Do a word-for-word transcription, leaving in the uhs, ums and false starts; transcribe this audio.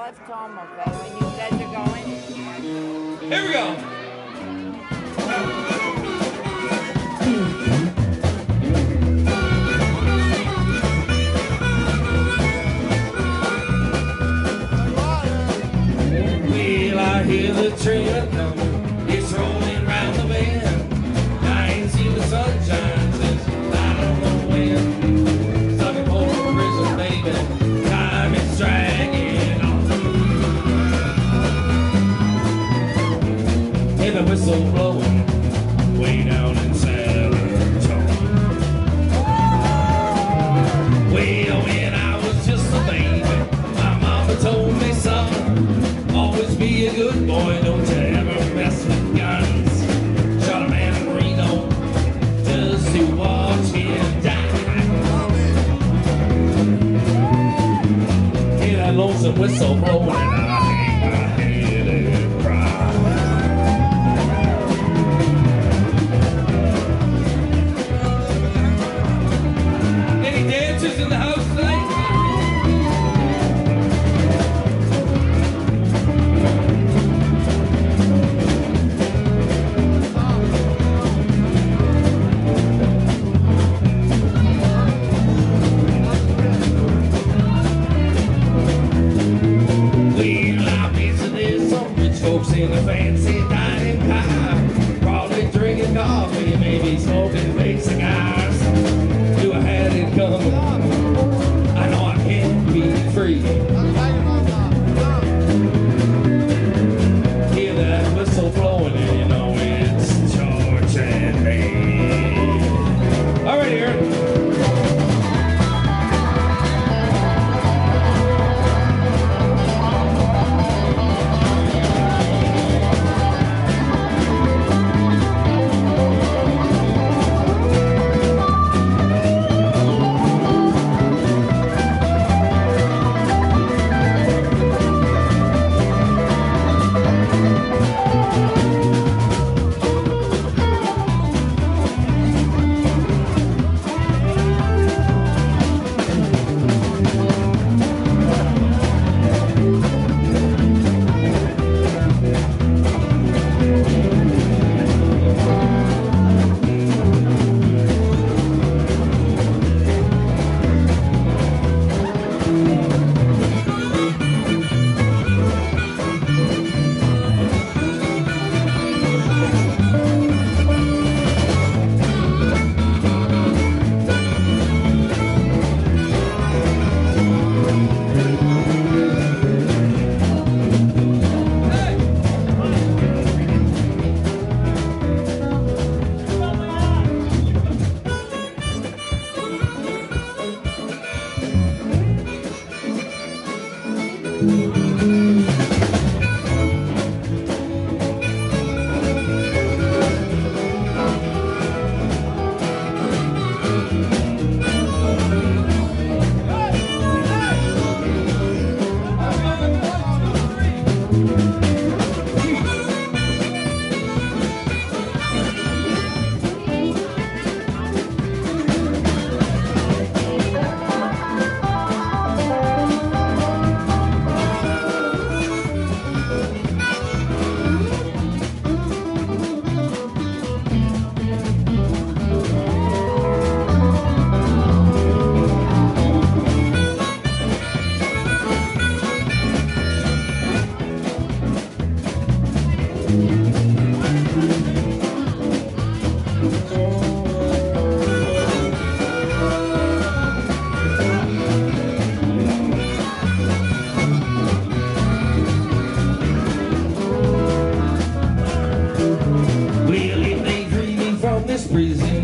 left home, okay? When you guys are going. Here we go. Well, I hear the trailer coming. It's rolling round the bend. I ain't seen the sunshine since I don't know when. Stuck in for prison, baby. Time is dragging on. Hear the whistle blowing way down in Saratone. Well, when I was just a baby, my mama told me, son, always be a good boy, don't you ever mess with guns. Shot a man in Reno just to watch him die. Hear that lonesome whistle blowing and I hang my head and cry. Any dancers in the house tonight? Folks in a fancy dining car, probably drinking coffee, maybe smoking fake cigars. Do I have it coming? I know I can't be free. Hear that whistle blowing and you know it's torturing me. All right, here. Prison